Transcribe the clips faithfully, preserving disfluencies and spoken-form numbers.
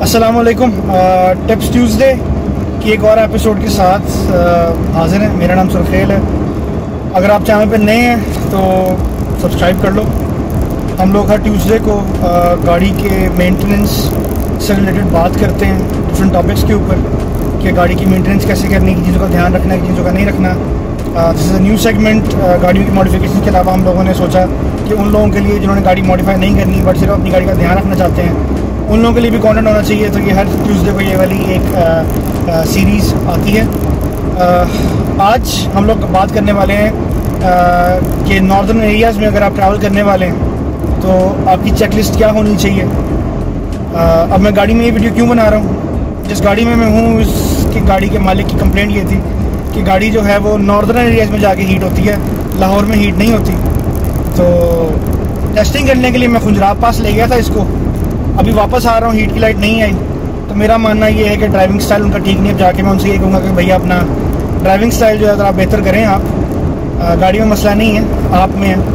अस्सलामुअलैकुम। Tips Tuesday की एक और एपिसोड के साथ हाजिर है। मेरा नाम सुरखेल है। अगर आप चैनल पे नए हैं तो सब्सक्राइब कर लो। हम लोग हर ट्यूसडे को आ, गाड़ी के मेंटेनेंस से रिलेटेड बात करते हैं डिफरेंट टॉपिक्स के ऊपर कि गाड़ी की मेंटेनेंस कैसे करनी, की चीज़ों का ध्यान रखना है, की चीज़ों का नहीं रखना। This is a new segment. गाड़ियों की मॉडिफिकेशन के अलावा हम लोगों ने सोचा कि उन लोगों के लिए जिन्होंने गाड़ी मॉडिफाई नहीं करनी बट सिर्फ अपनी गाड़ी का ध्यान रखना चाहते हैं, उन लोगों के लिए भी कंटेंट होना चाहिए। तो ये हर ट्यूसडे को ये वाली एक आ, आ, सीरीज़ आती है। आ, आज हम लोग बात करने वाले हैं आ, कि नॉर्दर्न एरियाज़ में अगर आप ट्रैवल करने वाले हैं तो आपकी चेकलिस्ट क्या होनी चाहिए। आ, अब मैं गाड़ी में ये वीडियो क्यों बना रहा हूँ, जिस गाड़ी में मैं हूँ उसकी गाड़ी के मालिक की कंप्लेंट ये थी कि गाड़ी जो है वो नॉर्दर्न एरियाज़ में जाके हीट होती है, लाहौर में हीट नहीं होती। तो टेस्टिंग करने के लिए मैं खुंजराब पास ले गया था इसको। अभी वापस आ रहा हूँ, हीट की लाइट नहीं आई। तो मेरा मानना ये है कि ड्राइविंग स्टाइल उनका ठीक नहीं है। जाके मैं उनसे ये कहूँगा कि भैया अपना ड्राइविंग स्टाइल जो है ज़रा बेहतर करें आप। आ, गाड़ी में मसला नहीं है, आप में है।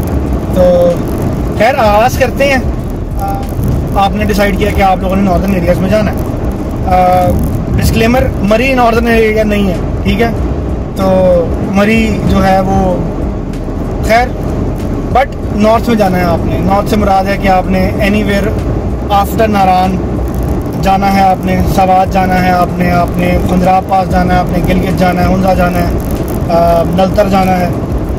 तो खैर आवाज़ करते हैं। आ, आपने डिसाइड किया कि आप लोगों ने नॉर्दर्न एरियाज़ में जाना है। डिस्क्लेमर, मरी नॉर्दर्न एरिया नहीं है, ठीक है। तो मरी जो है वो खैर बट नॉर्थ में जाना है आपने। नॉर्थ से मुराद है कि आपने एनीवेयर आफ्टर नारान जाना है, आपने सवात जाना है, आपने आपने खुंजराब पास जाना है, आपने गिलगित जाना है, हुंजा जाना है, नलतर जाना है।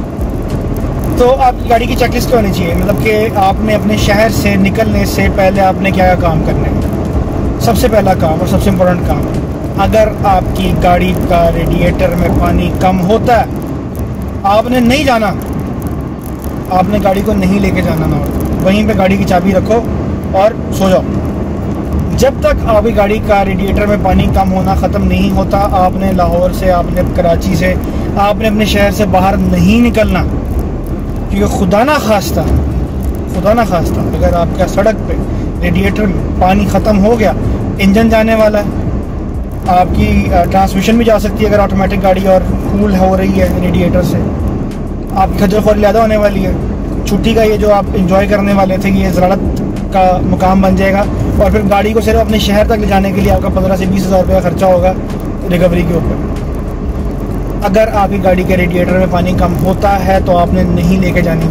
तो आपकी गाड़ी की चेकलिस्ट क्या होनी चाहिए, मतलब कि आपने अपने शहर से निकलने से पहले आपने क्या क्या काम करने हैं। सबसे पहला काम और सबसे इम्पोर्टेंट काम, अगर आपकी गाड़ी का रेडिएटर में पानी कम होता है, आपने नहीं जाना, आपने गाड़ी को नहीं लेके जाना नॉर्थ। वहीं पे गाड़ी की चाबी रखो और सो जाओ। जब तक आपकी गाड़ी का रेडिएटर में पानी कम होना ख़त्म नहीं होता, आपने लाहौर से, आपने कराची से, आपने अपने शहर से बाहर नहीं निकलना। क्योंकि खुदा ना खास्ता खुदा ना खास्ता अगर आपका सड़क पे रेडिएटर में पानी ख़त्म हो गया, इंजन जाने वाला है, आपकी ट्रांसमिशन भी जा सकती है अगर ऑटोमेटिक गाड़ी और कूल हो रही है रेडिएटर से। आपकी खज्जल ख्वारी ज़्यादा होने वाली है। छुट्टी का ये जो आप इंजॉय करने वाले थे ये ज़रारत का मुकाम बन जाएगा। और फिर गाड़ी को सिर्फ अपने शहर तक ले जाने के लिए आपका पंद्रह से बीस हज़ार रुपये का खर्चा होगा रिकवरी के ऊपर। अगर आपकी गाड़ी के रेडिएटर में पानी कम होता है तो आपने नहीं लेके जानी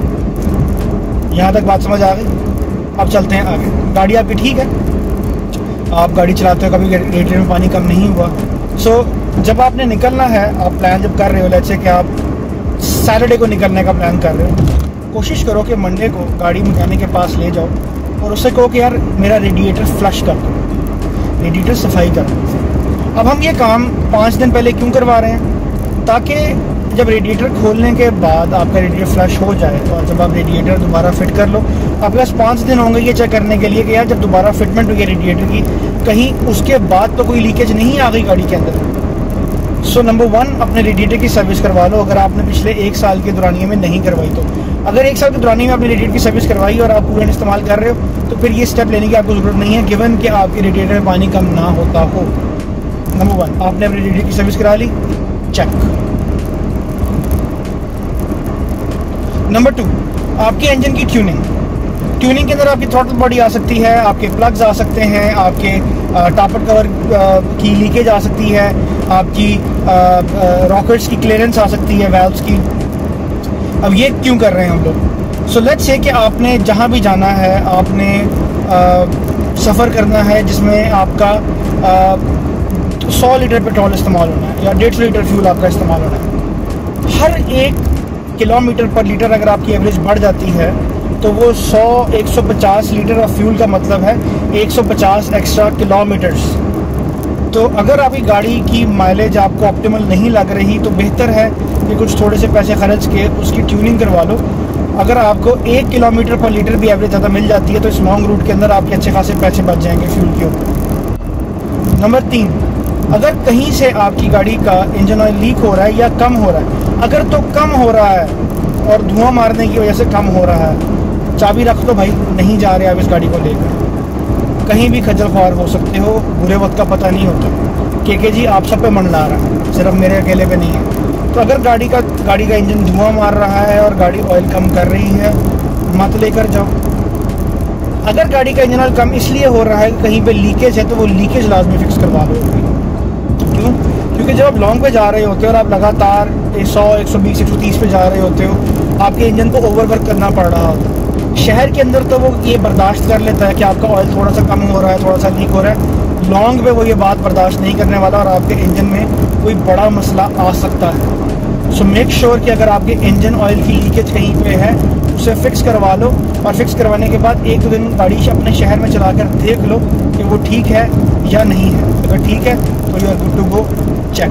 गाड़ी। यहाँ तक बात समझ आ गई। अब चलते हैं आगे। गाड़ी आपकी ठीक है, आप गाड़ी चलाते हो, कभी रेडिएटर में पानी कम नहीं हुआ। सो जब आपने निकलना है, आप प्लान जब कर रहे हो, जैसे कि आप सैटरडे को निकलने का प्लान कर रहे हो, कोशिश करो कि मंडे को गाड़ी मैकेनिक के पास ले जाओ और उससे कहो कि यार मेरा रेडिएटर फ्लश कर दो, रेडिएटर सफाई कर दो। अब हम ये काम पाँच दिन पहले क्यों करवा रहे हैं, ताकि जब रेडिएटर खोलने के बाद आपका रेडिएटर फ्लश हो जाए और जब आप रेडिएटर दोबारा फिट कर लो, आपके पास पाँच दिन होंगे ये चेक करने के लिए कि यार जब दोबारा फिटमेंट हुई है रेडिएटर की, कहीं उसके बाद तो कोई लीकेज नहीं आ गई गाड़ी के अंदर। सो नंबर वन, अपने रेडिएटर की सर्विस करवा लो अगर आपने पिछले एक साल के दौरानिए में नहीं करवाई तो। अगर एक साल के दौरानिए में आपने रेडिएटर की सर्विस करवाई और आप कूलेंट इस्तेमाल कर रहे हो तो फिर ये स्टेप लेने की आपको ज़रूरत नहीं है, गिवन कि आपके रेडिएटर में पानी कम ना होता हो। नंबर वन, आपने अपने रेडिएटर की सर्विस करा ली, चेक। नंबर टू, आपके इंजन की ट्यूनिंग। ट्यूनिंग के अंदर आपकी थ्रॉटल बॉडी आ सकती है, आपके प्लग्स आ सकते हैं, आपके टॉपर कवर की लीकेज आ सकती है, आपकी रॉकेट्स की क्लियरेंस आ सकती है, वैल्व्स की। अब ये क्यों कर रहे हैं हम लोग? सो लेट्स से कि आपने जहाँ भी जाना है, आपने सफ़र करना है जिसमें आपका सौ लीटर पेट्रोल इस्तेमाल होना है या डेढ़ सौ लीटर फ्यूल आपका इस्तेमाल होना है। हर एक किलोमीटर पर लीटर अगर आपकी एवरेज बढ़ जाती है तो वो सौ एक सौ पचास लीटर ऑफ फ्यूल का मतलब है एक सौ पचास एक्स्ट्रा किलोमीटर्स। तो अगर आपकी गाड़ी की माइलेज आपको ऑप्टिमल नहीं लग रही तो बेहतर है कि कुछ थोड़े से पैसे खर्च के उसकी ट्यूनिंग करवा लो। अगर आपको एक किलोमीटर पर लीटर भी एवरेज ज़्यादा मिल जाती है तो इस लॉन्ग रूट के अंदर आपके अच्छे खासे पैसे बच जाएंगे फ्यूल के ऊपर। नंबर तीन, अगर कहीं से आपकी गाड़ी का इंजन ऑयल लीक हो रहा है या कम हो रहा है, अगर तो कम हो रहा है और धुआं मारने की वजह से कम हो रहा है, चाबी रख दो भाई, नहीं जा रहे आप इस गाड़ी को लेकर। कहीं भी खज्जल ख्वार हो सकते हो, बुरे वक्त का पता नहीं होता। के के जी आप सब पे मंडला रहा है, सिर्फ मेरे अकेले पे नहीं है। तो अगर गाड़ी का गाड़ी का इंजन धुआं मार रहा है और गाड़ी ऑयल कम कर रही है, मत लेकर जाओ। अगर गाड़ी का इंजन ऑयल कम इसलिए हो रहा है कि कहीं पे लीकेज है तो वो लीकेज लाजमी फिक्स करवा लो। क्यों? क्योंकि जब आप लॉन्ग पे जा रहे होते हो और आप लगातार सौ एक सौ बीस एक सौ तीस पे जा रहे होते हो, आपके इंजन को ओवरवर्क करना पड़ रहा होता है। शहर के अंदर तो वो ये बर्दाश्त कर लेता है कि आपका ऑयल थोड़ा सा कम हो रहा है, थोड़ा सा लीक हो रहा है। लॉन्ग पे वो ये बात बर्दाश्त नहीं करने वाला और आपके इंजन में कोई बड़ा मसला आ सकता है। सो मेक श्योर कि अगर आपके इंजन ऑयल की लीकेज कहीं पे है उसे फिक्स करवा लो, और फिक्स करवाने के बाद एक दो दिन गाड़ी अपने शहर में चलाकर देख लो कि वो ठीक है या नहीं है। अगर ठीक है तो you are good to go, check.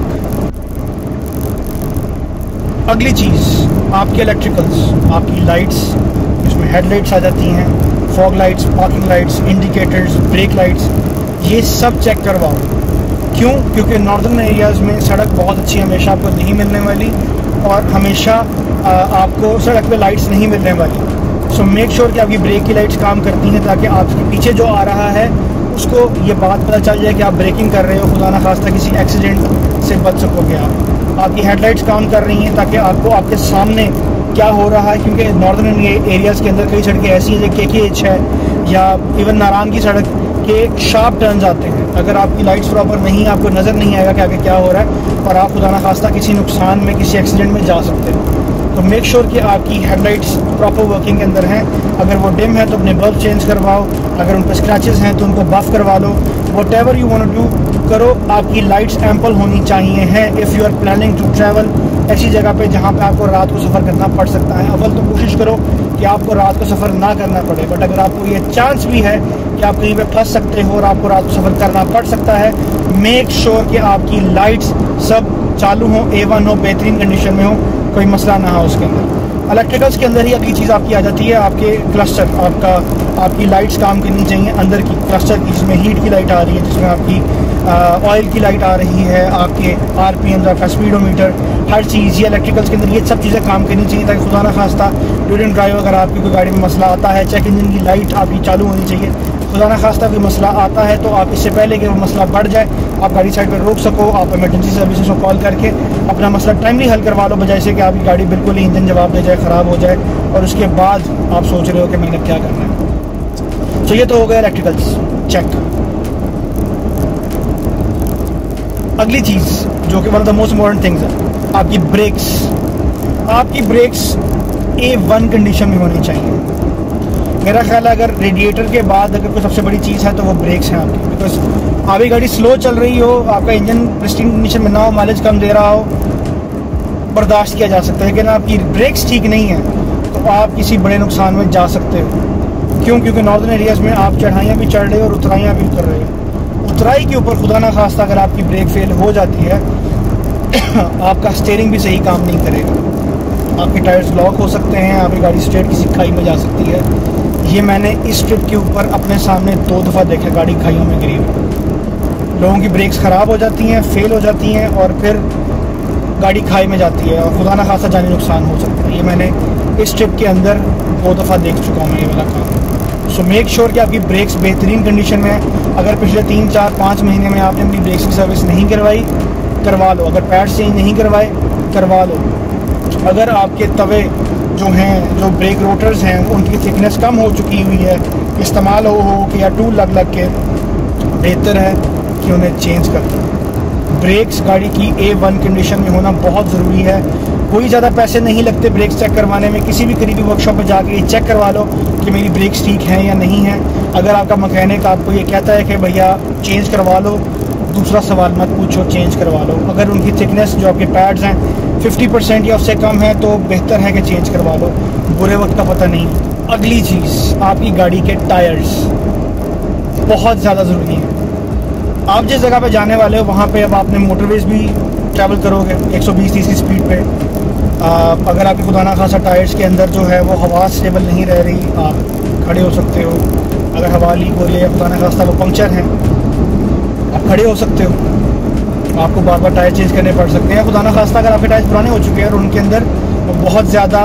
अगली चीज़ आपके इलेक्ट्रिकल्स, आपकी लाइट्स, इसमें हेडलाइट्स आ जाती हैं, fog lights, parking lights, indicators, brake lights, ये सब चेक करवाओ। क्यों? क्योंकि नॉर्दर्न एरियाज़ में सड़क बहुत अच्छी हमेशा आपको नहीं मिलने वाली, और हमेशा आ, आपको सड़क पे लाइट्स नहीं मिलने वाली। सो मेक श्योर कि आपकी ब्रेक की लाइट्स काम करती हैं, ताकि आपके पीछे जो आ रहा है उसको ये बात पता चल जाए कि आप ब्रेकिंग कर रहे हो, खुदा ना खास्ता किसी एक्सीडेंट से बच सकोगे आप। आपकी हेडलाइट्स काम कर रही हैं ताकि आपको आपके सामने क्या हो रहा है, क्योंकि नॉर्दर्न एरियाज़ के अंदर कई सड़कें ऐसी हैं जो के के एच है या इवन नारायण की सड़क के शार्प टर्न्स आते हैं। अगर आपकी लाइट्स प्रॉपर नहीं, आपको नज़र नहीं आएगा कि आगे क्या हो रहा है, और आप खुदा ना खास्ता किसी नुकसान में, किसी एक्सीडेंट में जा सकते हो। तो मेक श्योर कि आपकी हेडलाइट्स प्रॉपर वर्किंग के अंदर हैं। अगर वो डिम है तो अपने बल्ब चेंज करवाओ, अगर उन पर स्क्रैचेस हैं तो उनको बफ करवा लो। Whatever you want to do करो, आपकी लाइट्स एम्पल होनी चाहिए हैं if you are planning to travel ऐसी जगह पे जहाँ पे आपको रात को सफ़र करना पड़ सकता है। अव्वल तो कोशिश करो कि आपको रात को सफ़र ना करना पड़े, बट अगर आपको ये चांस भी है कि आप कहीं पे फंस सकते हो और आपको रात को सफ़र करना पड़ सकता है, मेक श्योर कि आपकी लाइट्स सब चालू हों, ए वन हो, बेहतरीन कंडीशन में हो, कोई मसला ना हो उसके अंदर। इलेक्ट्रिकल्स के अंदर ही अगली चीज़ आपकी आ जाती है आपके क्लस्टर। आपका आपकी लाइट्स काम करनी चाहिए अंदर की क्लस्टर की, जिसमें हीट की लाइट आ रही है, जिसमें आपकी ऑयल की लाइट आ रही है, आपके आरपीएम, आपका स्पीडोमीटर, हर चीज़ ये इलेक्ट्रिकल्स के अंदर ये सब चीज़ें काम करनी चाहिए, ताकि खुदा ना खास्ता ड्यूरिंग ड्राइव अगर आपकी कोई गाड़ी में मसला आता है, चेक इंजन की लाइट आपकी चालू होनी चाहिए। खुदा ना खास्ता कोई मसला आता है तो आप इससे पहले कि वो मसला बढ़ जाए, आप गाड़ी साइड पर रोक सको, आप इमरजेंसी सर्विसेज को कॉल करके अपना मसला टाइमली हल करवा लो, बजाय से कि आपकी गाड़ी बिल्कुल ही इंजन जवाब दे जाए, ख़राब हो जाए, और उसके बाद आप सोच रहे हो कि मैंने क्या करना है। तो ये तो हो गया इलेक्ट्रिकल्स चेक। अगली चीज़ जो कि one of the most important things है, आपकी ब्रेक्स। आपकी ब्रेक्स ए वन कंडीशन में होनी चाहिए। मेरा ख्याल है अगर रेडिएटर के बाद अगर कोई सबसे बड़ी चीज़ है तो वो ब्रेक्स हैं आपकी। बिकॉज आपकी गाड़ी स्लो चल रही हो, आपका इंजन प्रिस्टीन कंडीशन में ना हो, माइलेज कम दे रहा हो, बर्दाश्त किया जा सकता है, लेकिन आपकी ब्रेक्स ठीक नहीं है तो आप किसी बड़े नुकसान में जा सकते हो। क्यों? क्योंकि नॉर्दर्न एरियाज़ में आप चढ़ाइयाँ भी चढ़ रहे हो और उतराइयाँ भी उतर रहे हो। उतराई के ऊपर खुदा ना खास्ता अगर आपकी ब्रेक फेल हो जाती है आपका स्टीयरिंग भी सही काम नहीं करेगा, आपके टायर्स लॉक हो सकते हैं, आपकी गाड़ी स्ट्रेट किसी खाई में जा सकती है। ये मैंने इस ट्रिप के ऊपर अपने सामने दो दफ़ा देखा, गाड़ी खाइयों में गिरी हुई। लोगों की ब्रेक्स ख़राब हो जाती हैं, फेल हो जाती हैं, और फिर गाड़ी खाई में जाती है और खुदा ना खासा जानी नुकसान हो सकता है। ये मैंने इस ट्रिप के अंदर दो दफ़ा देख चुका हूँ ये वाला काम। सो मेक श्योर कि आपकी ब्रेक्स बेहतरीन कंडीशन में है। अगर पिछले तीन चार पाँच महीने में आपने अपनी ब्रेक्स की सर्विस नहीं करवाई, करवा लो। अगर पैड्स चेंज नहीं करवाए, करवा लो। अगर आपके तवे जो हैं, जो ब्रेक रोटर्स हैं, उनकी थिकनेस कम हो चुकी हुई है, इस्तेमाल हो हो के या टूल लग लग के, बेहतर है कि उन्हें चेंज कर दो। ब्रेक्स गाड़ी की ए वन कंडीशन में होना बहुत ज़रूरी है। कोई ज़्यादा पैसे नहीं लगते ब्रेक्स चेक करवाने में। किसी भी करीबी वर्कशॉप पर जाके चेक करवा लो कि मेरी ब्रेक्स ठीक हैं या नहीं हैं। अगर आपका मैकेनिक आपको ये कहता है कि भैया चेंज करवा लो, दूसरा सवाल मत पूछो, चेंज करवा लो। अगर उनकी थिकनेस जो आपके पैड्स हैं फिफ्टी परसेंट या उससे कम है तो बेहतर है कि चेंज करवा लो, बुरे वक्त का पता नहीं। अगली चीज़, आपकी गाड़ी के टायर्स बहुत ज़्यादा ज़रूरी हैं। आप जिस जगह पे जाने वाले हो वहाँ पे अब आपने मोटरवेज भी ट्रैवल करोगे एक सौ बीस तीस की स्पीड पे। आ, अगर आपके खुदा ना खासा टायर्स के अंदर जो है वो हवा स्टेबल नहीं रह रही, आप खड़े हो सकते हो। अगर हवा लीक हो रही है या खुदा ना खासा वो पंक्चर है, आप खड़े हो सकते हो, आपको बार बार टायर चेंज करने पड़ सकते हैं। खुदा ना खास्ता अगर आपके टायर्स पुराने हो चुके हैं और उनके अंदर बहुत ज़्यादा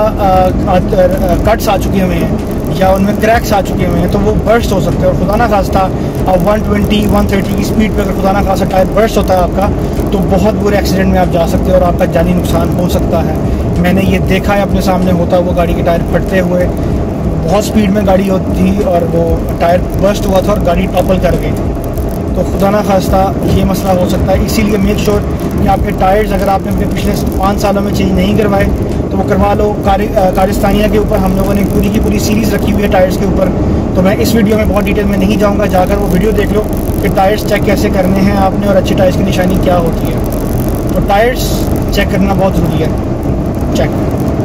कट्स आ चुके हुए हैं या उनमें क्रैक्स आ चुके हुए हैं तो वो बर्स्ट हो सकते हैं। और खुदा ना खास्ता अब वन ट्वेंटी वन थर्टी की स्पीड पे अगर खुदा ना खास्ता टायर बर्स्ट होता है आपका, तो बहुत बुरे एक्सीडेंट में आप जा सकते हो और आपका जानी नुकसान हो सकता है। मैंने ये देखा है, अपने सामने होता हुआ गाड़ी के टायर फटते हुए, बहुत स्पीड में गाड़ी होती थी और वो टायर बर्स्ट हुआ था और गाड़ी टॉपल कर गई थी। तो खुदा ना खास्ता ये मसला हो सकता है, इसीलिए मेक श्योर कि आपके टायर्स अगर आपने अपने पिछले पाँच सालों में चेंज नहीं करवाए तो वो करवा लो। कारी कारिस्तानिया के ऊपर हम लोगों ने पूरी की पूरी सीरीज़ रखी हुई है टायर्स के ऊपर, तो मैं इस वीडियो में बहुत डिटेल में नहीं जाऊँगा, जाकर वो वीडियो देख लो कि टायर्स चेक कैसे करने हैं आपने और अच्छे टायर्स की निशानी क्या होती है। तो टायर्स चेक करना बहुत ज़रूरी है। चेक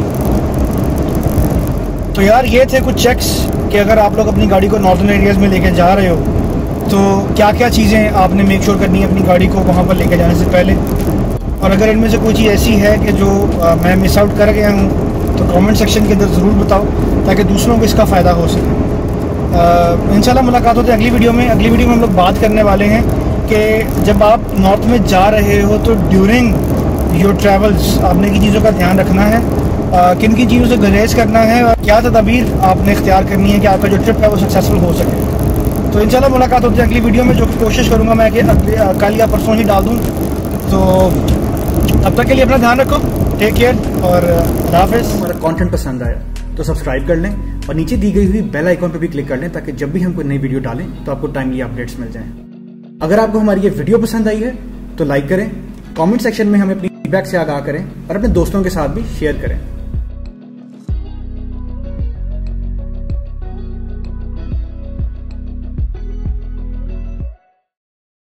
तो यार ये थे कुछ चेक्स कि अगर आप लोग अपनी गाड़ी को नॉर्दर्न एरियाज़ में लेके जा रहे हो तो क्या क्या चीज़ें आपने मेक श्योर करनी है अपनी गाड़ी को वहाँ पर लेके जाने से पहले। और अगर इनमें से कोई चीज़ ऐसी है कि जो आ, मैं मिस आउट कर गया हूँ तो कमेंट सेक्शन के अंदर ज़रूर बताओ ताकि दूसरों को इसका फ़ायदा हो सके। इंशाल्लाह मुलाकात होती है अगली वीडियो में। अगली वीडियो में हम लोग बात करने वाले हैं कि जब आप नॉर्थ में जा रहे हो तो ड्यूरिंग योर ट्रैवल्स आपने की चीज़ों का ध्यान रखना है, किन किन चीज़ों से गुरेज करना है और क्या तदबीर आपने इख्तियार करनी है कि आपका जो ट्रिप है वो सक्सेसफुल हो सके। तो इंशाल्लाह मुलाकात होती है अगली वीडियो में, जो कि कोशिश करूँगा मैं कि कल या परसों ही डाल दूँ। तो तब तक के लिए अपना ध्यान रखो, टेक केयर और अल्लाह हाफ़िज़। हमारा कंटेंट पसंद आया तो सब्सक्राइब कर लें और नीचे दी गई हुई बेल आइकॉन पर भी क्लिक कर लें ताकि जब भी हम कोई नई वीडियो डालें तो आपको टाइमली अपडेट्स मिल जाएं। अगर आपको हमारी ये वीडियो पसंद आई है तो लाइक करें, कमेंट सेक्शन में हमें अपनी फीडबैक से आगाह करें और अपने दोस्तों के साथ भी शेयर करें।